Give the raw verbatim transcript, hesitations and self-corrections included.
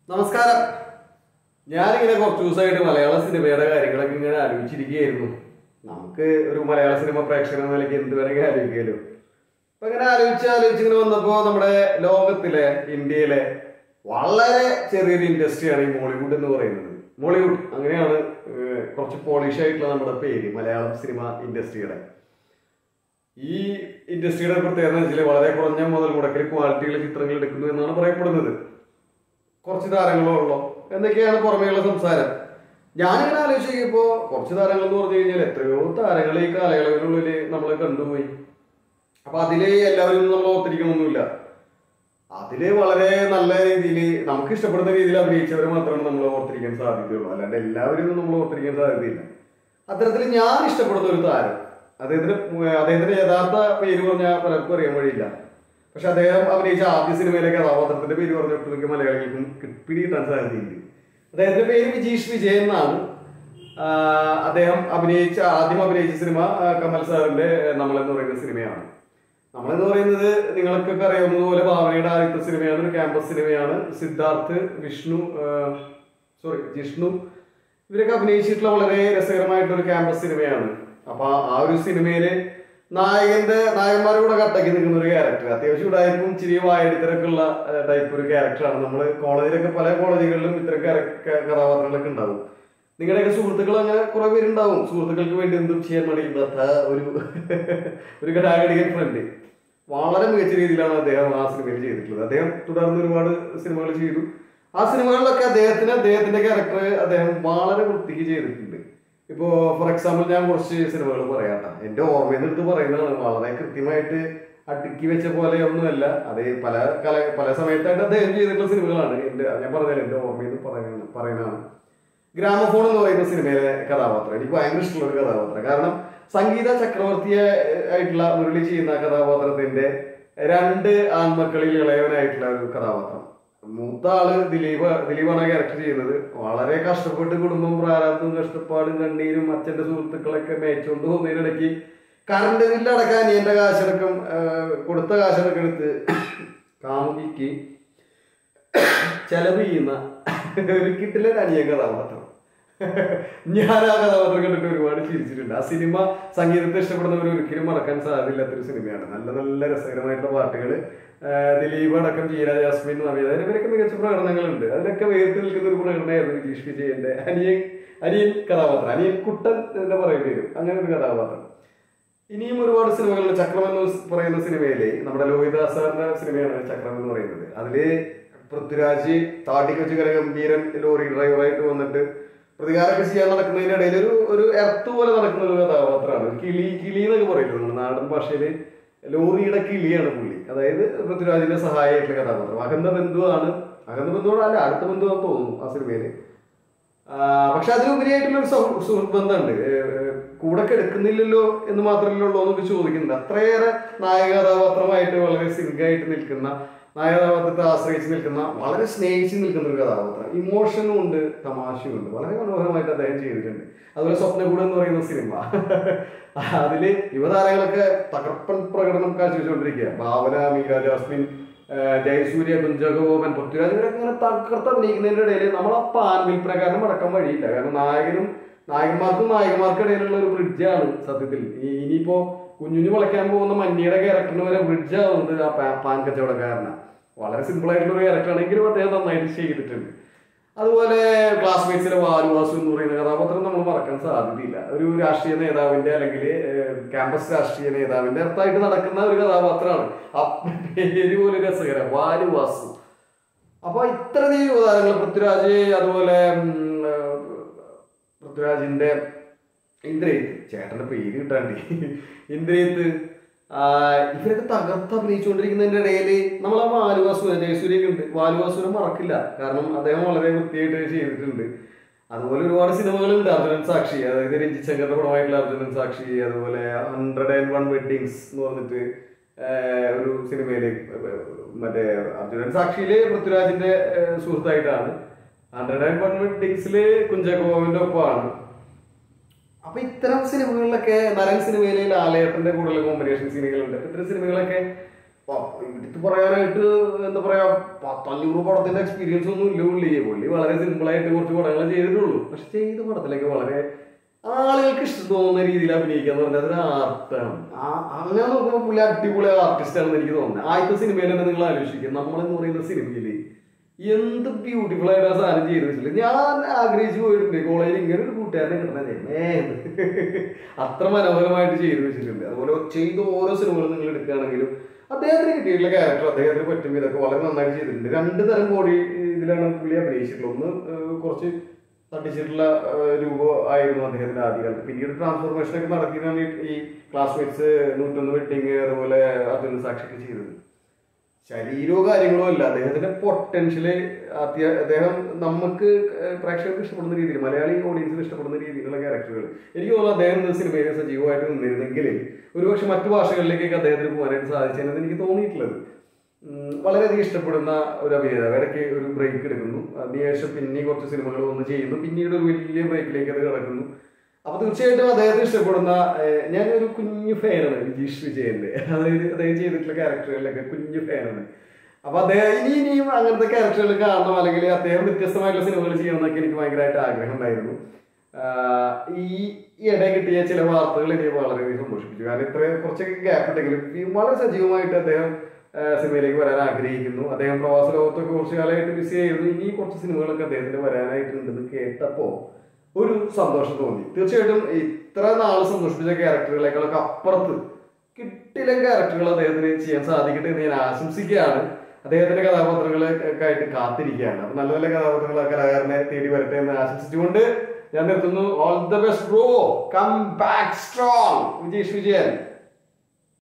നമസ്കാരം. ഞാനിങ്ങനെ കുറച്ച് ദിവസമായിട്ട് മലയാള സിനിമയുടെ കാര്യങ്ങളൊക്കെ ഇങ്ങനെ ആലോചിച്ചിരിക്കുകയായിരുന്നു. നമുക്ക് ഒരു മലയാള സിനിമ പ്രേക്ഷകൻ എന്ന നിലയ്ക്ക് എന്ത് വേണമെങ്കിൽ ആലോചിക്കാമല്ലോ. അപ്പൊ ഇങ്ങനെ ആലോചിച്ച് ആലോചിച്ചിങ്ങനെ വന്നപ്പോൾ നമ്മുടെ ലോകത്തിലെ ഇന്ത്യയിലെ വളരെ ചെറിയൊരു ഇൻഡസ്ട്രിയാണ് ഈ മോളിവുഡ് എന്ന് പറയുന്നത്. മോളിവുഡ് അങ്ങനെയാണ് കുറച്ച് പോളിഷ് ആയിട്ടുള്ള നമ്മുടെ പേര് മലയാളം സിനിമ ഇൻഡസ്ട്രിയുടെ. ഈ ഇൻഡസ്ട്രിയുടെ പ്രത്യേകത എന്ന് വെച്ചാൽ വളരെ കുറഞ്ഞ മുതൽ മുടക്കിൽ ക്വാളിറ്റിയുള്ള ചിത്രങ്ങൾ എടുക്കുന്നു എന്നാണ് പറയപ്പെടുന്നത്. കുറച്ച് താരങ്ങളോ ഉള്ളോ എന്തൊക്കെയാണ് പുറമേയുള്ള സംസാരം. ഞാനിങ്ങനെ ആലോചിച്ചപ്പോൾ കുറച്ച് താരങ്ങൾ എന്ന് പറഞ്ഞു കഴിഞ്ഞാൽ എത്രയോ താരങ്ങൾ ഈ കാലയളവിനുള്ളിൽ നമ്മൾ കണ്ടുപോയി. അപ്പൊ അതില് എല്ലാവരും നമ്മൾ ഓർത്തിരിക്കണമൊന്നുമില്ല. അതില് വളരെ നല്ല രീതിയിൽ നമുക്ക് ഇഷ്ടപ്പെടുന്ന രീതിയിൽ അഭിനയിച്ചവരെ മാത്രമാണ് നമ്മൾ ഓർത്തിരിക്കാൻ സാധ്യതയുള്ളൂ. അല്ലാണ്ട് എല്ലാവരും നമ്മൾ ഓർത്തിരിക്കാൻ സാധ്യതയില്ല. അത്തരത്തിൽ ഞാൻ ഇഷ്ടപ്പെടുന്ന ഒരു താരം, അദ്ദേഹത്തിന് അദ്ദേഹത്തിന്റെ യഥാർത്ഥ പേര് പറഞ്ഞാൽ പലർക്കും അറിയാൻ വഴിയില്ല. പക്ഷെ അദ്ദേഹം അഭിനയിച്ച ആദ്യ സിനിമയിലെ കഥാപാത്രത്തിന്റെ പേര് പറഞ്ഞ ഒട്ടുമിക്ക മലയാളികൾക്കും പിടികിട്ടാൻ സാധ്യതയുണ്ട്. അദ്ദേഹത്തിന്റെ പേര് വിജീഷ് വിജയൻ എന്നാണ്. അദ്ദേഹം അഭിനയിച്ച ആദ്യം അഭിനയിച്ച സിനിമ കമൽ സാറിന്റെ നമ്മളെന്ന് പറയുന്ന സിനിമയാണ്. നമ്മളെന്ന് പറയുന്നത് നിങ്ങൾക്കൊക്കെ അറിയാവുന്നതുപോലെ ഭാവനയുടെ ആദ്യത്തെ സിനിമയാണ്, ഒരു ക്യാമ്പസ് സിനിമയാണ്. സിദ്ധാർത്ഥ്, വിഷ്ണു സോറി ജിഷ്ണു ഇവരൊക്കെ അഭിനയിച്ചിട്ടുള്ള വളരെ രസകരമായിട്ടൊരു ക്യാമ്പസ് സിനിമയാണ്. അപ്പൊ ആ ഒരു സിനിമയില് നായകന്റെ നായകന്മാരുടെ കട്ടയ്ക്ക് നിൽക്കുന്ന ഒരു ക്യാരക്ടർ, അത്യാവശ്യം ഇടായ്പും ചിരി വായെടുത്തരൊക്കെ ഉള്ള ടൈപ്പ് ഒരു ക്യാരക്ടറാണ്. നമ്മൾ കോളേജിലൊക്കെ പല കോളേജുകളിലും ഇത്തരം കഥാപാത്രങ്ങളൊക്കെ ഉണ്ടാവും. നിങ്ങളുടെയൊക്കെ സുഹൃത്തുക്കൾ അങ്ങനെ കുറെ പേരുണ്ടാവും. സുഹൃത്തുക്കൾക്ക് വേണ്ടി എന്തും ചെയ്യാൻ മടിയില്ലാത്ത ഒരു ഒരു ഘടാഘടികൻ ഫ്രണ്ട്. വളരെ മികച്ച രീതിയിലാണ് അദ്ദേഹം ആ സിനിമയിൽ ചെയ്തിട്ടുള്ളത്. അദ്ദേഹം തുടർന്ന് ഒരുപാട് സിനിമകൾ ചെയ്തു. ആ സിനിമകളിലൊക്കെ അദ്ദേഹത്തിന് അദ്ദേഹത്തിന്റെ ക്യാരക്ടർ അദ്ദേഹം വളരെ വൃത്തിക്ക് ചെയ്തിട്ടുണ്ട്. ഇപ്പോ ഫോർ എക്സാമ്പിൾ ഞാൻ കുറച്ച് സിനിമകൾ പറയാട്ടോ. എന്റെ ഓർമ്മയിൽ നിന്ന് പറയുന്നതാണ്. വളരെ കൃത്യമായിട്ട് അടുക്കി വെച്ച പോലെ ഒന്നുമല്ല. അത് പല കല പല സമയത്തായിട്ട് അദ്ദേഹം ചെയ്തിട്ടുള്ള സിനിമകളാണ്. എന്റെ ഞാൻ പറഞ്ഞാൽ എന്റെ ഓർമ്മയിൽ നിന്ന് പറയുന്ന പറയുന്നതാണ്. ഗ്രാമഫോൺ എന്ന് പറയുന്ന സിനിമയിലെ കഥാപാത്രം എനിക്ക് ഭയങ്കര ഇഷ്ടമുള്ള ഒരു കഥാപാത്രം. കാരണം സംഗീത ചക്രവർത്തി ആയിട്ടുള്ള മുരളി ചെയ്യുന്ന കഥാപാത്രത്തിന്റെ രണ്ട് ആൺമക്കളിൽ ഇളയവനായിട്ടുള്ള ഒരു കഥാപാത്രം. മൂത്ത ആള് ദിലീപ് ദിലീപാണ് ക്യാരക്ടർ ചെയ്യുന്നത്. വളരെ കഷ്ടപ്പെട്ട് കുടുംബം പ്രാരാബ്ദവും കഷ്ടപ്പാടും കണ്ണീരും അച്ഛന്റെ സുഹൃത്തുക്കളൊക്കെ മേച്ചുകൊണ്ട് പോകുന്നതിനിടയ്ക്ക് കറണ്ട് ബില്ലടക്കാൻ എന്റെ കാശടക്കം കൊടുത്ത കാശടക്കം എടുത്ത് കാമുകിക്ക് ചെലവ് ചെയ്യുന്ന ഒരു കിട്ടിലെ അനിയ കഥാപാത്രം. ഞാൻ ആ കഥാപാത്രം കണ്ടിട്ട് ഒരുപാട് ചിരിച്ചിട്ടുണ്ട്. ആ സിനിമ സംഗീതത്തെ ഇഷ്ടപ്പെടുന്നവർ ഒരിക്കലും മറക്കാൻ സാധ്യതയില്ലാത്തൊരു സിനിമയാണ്. നല്ല നല്ല രസകരമായിട്ടുള്ള പാട്ടുകൾ, ദിലീപ് അടക്കം ജീര ജാസ്മിൻ നവീത ഇവരൊക്കെ മികച്ച പ്രകടനങ്ങളുണ്ട്. അതിലൊക്കെ വേറിട്ട് നിൽക്കുന്ന ഒരു പ്രകടനമായിരുന്നു വിജീഷ് വിജയന്റെ അനിയൻ അനിയൻ കഥാപാത്രം. അനിയൻ കുട്ടൻ എന്ന് പറയേണ്ടി വരും, അങ്ങനെ ഒരു കഥാപാത്രം. ഇനിയും ഒരുപാട് സിനിമകളുണ്ട്. ചക്രം എന്ന് പറയുന്ന സിനിമയില് നമ്മുടെ ലോഹിതദാസ് സാറിന്റെ സിനിമയാണ് ചക്രം എന്ന് പറയുന്നത്. അതില് പൃഥ്വിരാജ് താട്ടിക്കൊച്ചു കരഗംഭീരൻ ലോറി ഡ്രൈവറായിട്ട് വന്നിട്ട് പ്രതികാരമൊക്കെ ചെയ്യാൻ നടക്കുന്നതിന്റെ ഇടയിൽ ഒരു ഒരു എർത്ത് പോലെ നടക്കുന്ന ഒരു കഥാപാത്രമാണ്. കിളി കിളി എന്നൊക്കെ പറയുന്നത് നമ്മുടെ നാടൻ ഭാഷയില് ലോറിയുടെ കിളിയാണ് പുള്ളി. അതായത് പൃഥ്വിരാജിന്റെ സഹായിയായിട്ടുള്ള കഥാപാത്രം. അകന്ന ബന്ധുവാണ്. അകന്ന ബന്ധുവാണ് അല്ല അടുത്ത ബന്ധുവാന്ന് തോന്നുന്നു ആ സിനിമയില്. പക്ഷെ അതിലുപരിയായിട്ടുള്ള ഒരു സുഹൃത്ത് ബന്ധമുണ്ട്. കൂടെ എടുക്കുന്നില്ലല്ലോ എന്ന് മാത്രമല്ലേ ഉള്ളൂ എന്നൊക്കെ ചോദിക്കുന്നുണ്ട്. അത്രയേറെ നായക കഥാപാത്രമായിട്ട് വളരെ സിങ്കായിട്ട് നിൽക്കുന്ന, നായക കഥാപാത്രത്തെ ആശ്രയിച്ച് നിൽക്കുന്ന, വളരെ സ്നേഹിച്ച് നിൽക്കുന്ന ഒരു കഥാപാത്രം. ഇമോഷനും ഉണ്ട്, തമാശയും ഉണ്ട്. വളരെ മനോഹരമായിട്ട് അദ്ദേഹം ചെയ്തിട്ടുണ്ട്. അതുപോലെ സ്വപ്നകൂട് എന്ന് പറയുന്ന സിനിമ, അതില് യുവതാരങ്ങളൊക്കെ തകർപ്പൻ പ്രകടനം കാഴ്ചവെച്ചുകൊണ്ടിരിക്കുക. ഭാവന, മീര ജാസ്മിൻ, ജയസൂര്യ, കുഞ്ചകോപൻ, പൃഥ്വിരാജ് ഇവരൊക്കെ ഇങ്ങനെ തകർത്ത് അഭിനയിക്കുന്നതിന്റെ ഇടയിൽ നമ്മൾ ആ പാൻ വിൽപ്പനക്കാരനും അടക്കാൻ വഴിയില്ല. കാരണം നായകനും നായകന്മാർക്കും നായകന്മാർക്കും ഇടയിലുള്ള ഒരു ബ്രിഡ്ജാണ് സത്യത്തിൽ. ഇനിയിപ്പോ കുഞ്ഞുഞ്ഞു വളയ്ക്കാൻ പോകുന്ന മഞ്ഞയുടെ ക്യാരക്ടറിന് വരെ ബ്രിഡ്ജ് ആവുന്നത് ആ പാൻ കച്ചവടക്കാരനാണ്. വളരെ സിമ്പിൾ ആയിട്ടുള്ള ഒരു ക്യാരക്ടറാണെങ്കിലും അദ്ദേഹം നന്നായിട്ട് ചെയ്തിട്ടുണ്ട്. അതുപോലെ ക്ലാസ്മേറ്റ്സിലെ വാലുവാസു എന്ന് പറയുന്ന കഥാപാത്രം നമ്മൾ മറക്കാൻ സാധ്യതയില്ല. ഒരു രാഷ്ട്രീയ നേതാവിന്റെ അല്ലെങ്കിൽ ക്യാമ്പസ് രാഷ്ട്രീയ നേതാവിന്റെ അടുത്തായിട്ട് നടക്കുന്ന ഒരു കഥാപാത്രമാണ്. ആ പേര് പോലും രസകരം, വാലുവാസു. അപ്പൊ ഇത്രയധികം യുവതാരങ്ങൾ, പൃഥ്വിരാജ്, അതുപോലെ പൃഥ്വിരാജിന്റെ ഇന്ദ്രജിത്ത്, ചേട്ടന്റെ പേര് കിട്ടാണ്ട് ഇന്ദ്രജിത്ത്, ഇവരൊക്കെ തകർത്ത് അഭിനയിച്ചുകൊണ്ടിരിക്കുന്നതിന്റെ ഇടയിൽ നമ്മൾ ആ വാലുവാസുര ജയസൂര്യൊക്കെ ഉണ്ട്. വാലുവാസുര മറക്കില്ല, കാരണം അദ്ദേഹം വളരെ വൃത്തിയായിട്ട് ചെയ്തിട്ടുണ്ട്. അതുപോലെ ഒരുപാട് സിനിമകളുണ്ട്. അർജുനൻ സാക്ഷി, അതായത് രഞ്ജിത് ശങ്കറിന്റെ പടമായിട്ടുള്ള അർജുനൻ സാക്ഷി. അതുപോലെ ഹൺഡ്രഡ് ആൻഡ് വൺ വെഡിങ്സ് എന്ന് പറഞ്ഞിട്ട് ഒരു സിനിമയില് മറ്റേ അർജുനൻ സാക്ഷിയില് പൃഥ്വിരാജിന്റെ സുഹൃത്തായിട്ടാണ്. ഹൺഡ്രഡ് ആൻഡ് വൺ വെഡിങ്സില് കുഞ്ചകോവിന്റെ ഒപ്പമാണ്. അപ്പൊ ഇത്തരം സിനിമകളിലൊക്കെ നരൻ സിനിമയിലെ ലാലേട്ടന്റെ കൂടെയുള്ള കോമ്പിനേഷൻ സിനിമകളുണ്ട്. ഇത്തരം സിനിമകളൊക്കെ എടുത്ത് പറയാനായിട്ട് എന്താ പറയാ പത്തഞ്ഞൂറ് പടത്തിന്റെ എക്സ്പീരിയൻസ് ഒന്നും ഇല്ല പുള്ളി. പുള്ളി വളരെ സിമ്പിളായിട്ട് കുറച്ച് പടങ്ങൾ ചെയ്തിട്ടുള്ളൂ. പക്ഷെ ചെയ്ത പടത്തിലേക്ക് വളരെ ആളുകൾക്ക് ഇഷ്ടം തോന്നുന്ന രീതിയിൽ അഭിനയിക്കുക എന്ന് പറഞ്ഞാൽ അതൊരു ആർട്ടാണ്. അങ്ങനെ നോക്കുമ്പോൾ പുള്ളി അടിപൊളി ആർട്ടിസ്റ്റ് ആണെന്ന് എനിക്ക് തോന്നുന്നത്. ആദ്യത്തെ സിനിമയിൽ തന്നെ നിങ്ങൾ ആലോചിക്കുക, നമ്മളെന്ന് പറയുന്ന സിനിമയില് എന്ത് ബ്യൂട്ടിഫുൾ ആയിട്ട് ആ സാധനം ചെയ്ത് വെച്ചില്ല. ഞാൻ ആഗ്രഹിച്ചു പോയിട്ടുണ്ട് കോളേജിൽ ഇങ്ങനെ ഒരു കൂട്ടുകാരനെ കിട്ടണേ, അത്ര മനോഹരമായിട്ട് ചെയ്തു വെച്ചിട്ടുണ്ട്. അതുപോലെ ചെയ്ത ഓരോ സിനിമകളും നിങ്ങൾ എടുക്കുകയാണെങ്കിലും അദ്ദേഹത്തിന് കിട്ടിയിട്ടുള്ള ക്യാരക്ടർ അദ്ദേഹത്തിന് പറ്റും ഇതൊക്കെ വളരെ നന്നായിട്ട് ചെയ്തിട്ടുണ്ട്. രണ്ട് തരം ബോഡി ഇതിലാണ് പുള്ളി അഭിനയിച്ചിട്ടുള്ളത്. ഒന്ന് കുറച്ച് തട്ടിച്ചിട്ടുള്ള രൂപം ആയിരുന്നു അദ്ദേഹത്തിന്റെ ആദ്യകാലത്ത്. പിന്നീട് ട്രാൻസ്ഫോർമേഷൻ ഒക്കെ നടത്തിയാണ് ഈ ക്ലാസ്മേറ്റ്സ്, നൂറ്റൊന്ന് വെഡിങ്, അതുപോലെ അർജുന സാക്ഷിയൊക്കെ ചെയ്തത്. ശരീരമോ കാര്യങ്ങളോ അല്ല, അദ്ദേഹത്തിന്റെ പൊട്ടൻഷ്യല് അത്യ അദ്ദേഹം നമുക്ക് പ്രേക്ഷകർക്ക് ഇഷ്ടപ്പെടുന്ന രീതിയിൽ, മലയാളി ഓഡിയൻസിന് ഇഷ്ടപ്പെടുന്ന രീതിയിലുള്ള ക്യാരക്ടറുകൾ എനിക്ക് തോന്നുന്നു അദ്ദേഹം സിനിമയിൽ സജീവമായിട്ട് നിന്നിരുന്നെങ്കിൽ ഒരുപക്ഷെ മറ്റു ഭാഷകളിലേക്കൊക്കെ അദ്ദേഹത്തിന് പോകാനായിട്ട് സാധിച്ചതെന്ന് എനിക്ക് തോന്നിയിട്ടുള്ളത്. വളരെയധികം ഇഷ്ടപ്പെടുന്ന ഒരു അഭിനേതാവ്. ഇടയ്ക്ക് ഒരു ബ്രേക്ക് എടുക്കുന്നു, അതിനുശേഷം പിന്നെയും കുറച്ച് സിനിമകൾ വന്ന് ചെയ്യുന്നു, പിന്നീട് ഒരു വലിയ ബ്രേക്കിലേക്ക് അത് കിടക്കുന്നു. അപ്പൊ തീർച്ചയായിട്ടും അദ്ദേഹത്തിന് ഇഷ്ടപ്പെടുന്ന ഞാനൊരു കുഞ്ഞു ഫാനാണ് വിജീഷ് വിജയന്റെ. അതായത് അദ്ദേഹം ചെയ്തിട്ടുള്ള ക്യാരക്ടറുകളിലൊക്കെ കുഞ്ഞു ഫാനാണ്. അപ്പൊ അദ്ദേഹം ഇനി ഇനിയും അങ്ങനത്തെ ക്യാരക്ടറുകൾ കാണണം, അല്ലെങ്കിൽ അദ്ദേഹം വ്യത്യസ്തമായിട്ടുള്ള സിനിമകൾ ചെയ്യണം എന്നൊക്കെ എനിക്ക് ഭയങ്കരമായിട്ട് ആഗ്രഹം ഉണ്ടായിരുന്നു. ഈ ഇട കിട്ടിയ ചില വാർത്തകൾ എനിക്ക് വളരെയധികം സന്തോഷിപ്പിച്ചു. കാരണം ഇത്ര കുറച്ചൊക്കെ ഗ്യാപ്പ് ഉണ്ടെങ്കിലും വളരെ സജീവമായിട്ട് അദ്ദേഹം സിനിമയിലേക്ക് വരാൻ ആഗ്രഹിക്കുന്നു. അദ്ദേഹം പ്രവാസ ലോകത്തൊക്കെ കുറച്ച് കാലമായിട്ട് ബിസി ആയിരുന്നു. ഇനി കുറച്ച് സിനിമകളൊക്കെ അദ്ദേഹത്തിന് വരാനായിട്ടുണ്ടെന്ന് കേട്ടപ്പോ ഒരു സന്തോഷം തോന്നി. തീർച്ചയായിട്ടും ഇത്ര നാള് സന്തോഷിപ്പിച്ച ക്യാരക്ടറുകളെക്കാളൊക്കെ അപ്പുറത്ത് കിട്ടില്ല ക്യാരക്ടറുകൾ അദ്ദേഹത്തിന് ചെയ്യാൻ സാധിക്കട്ടെ എന്ന് ഞാൻ ആശംസിക്കുകയാണ്. അദ്ദേഹത്തിന്റെ കഥാപാത്രങ്ങളൊക്കെ ആയിട്ട് കാത്തിരിക്കുകയാണ്. അപ്പൊ നല്ല നല്ല കഥാപാത്രങ്ങൾ കലാകാരനെ തേടി വരട്ടെ എന്ന് ആശംസിച്ചുകൊണ്ട് ഞാൻ നിർത്തുന്നു. All the best bro, come back strong Vijeesh Vijayan.